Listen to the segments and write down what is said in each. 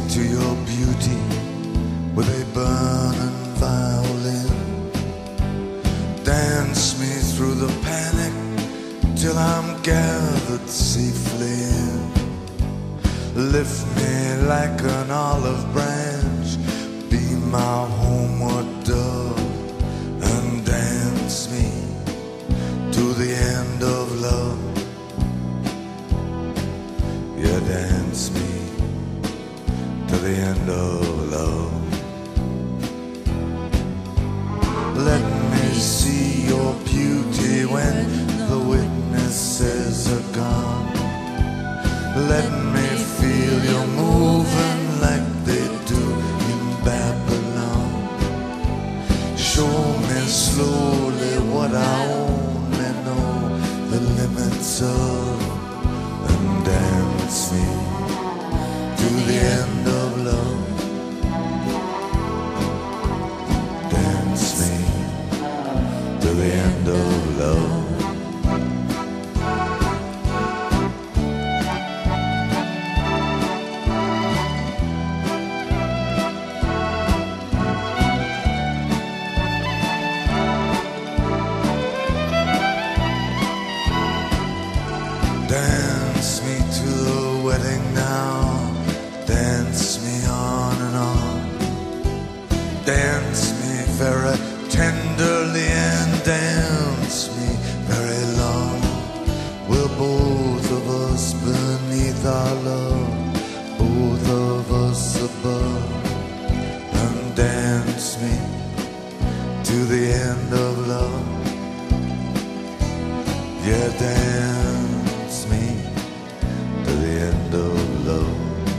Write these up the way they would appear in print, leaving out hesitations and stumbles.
to your beauty with a burning violin. Dance me through the panic till I'm gathered safely in. Lift me like an olive branch, be my homeward dove, and dance me to the end of love. Yeah, dance me to the end of love. Let me see your beauty when the witnesses are gone. Let me feel you moving like they do in Babylon. Show me slowly what I only know the limits of, and dance me to the end of love. Dance me to the end of love. Dance me to the wedding now, dance me on and on. Dance me very tenderly and dance me very long. We're both of us beneath our love, both of us above. And dance me to the end of love. Yeah, dance me to the end of love.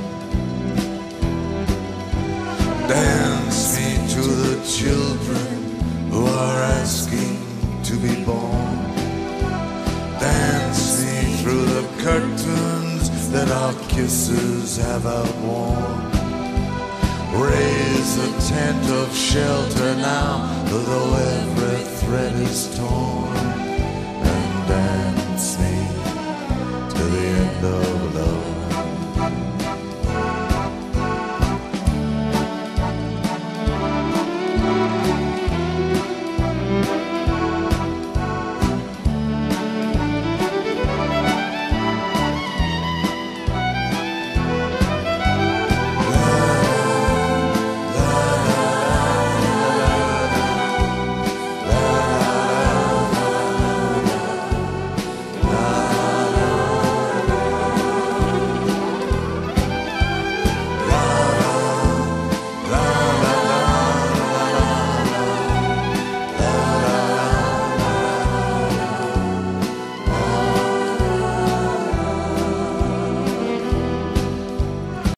Dance me to the children who are asking to be born. Dance me through the curtains that our kisses have outworn. Raise a tent of shelter now, though every thread is torn. And dance me to the end of love.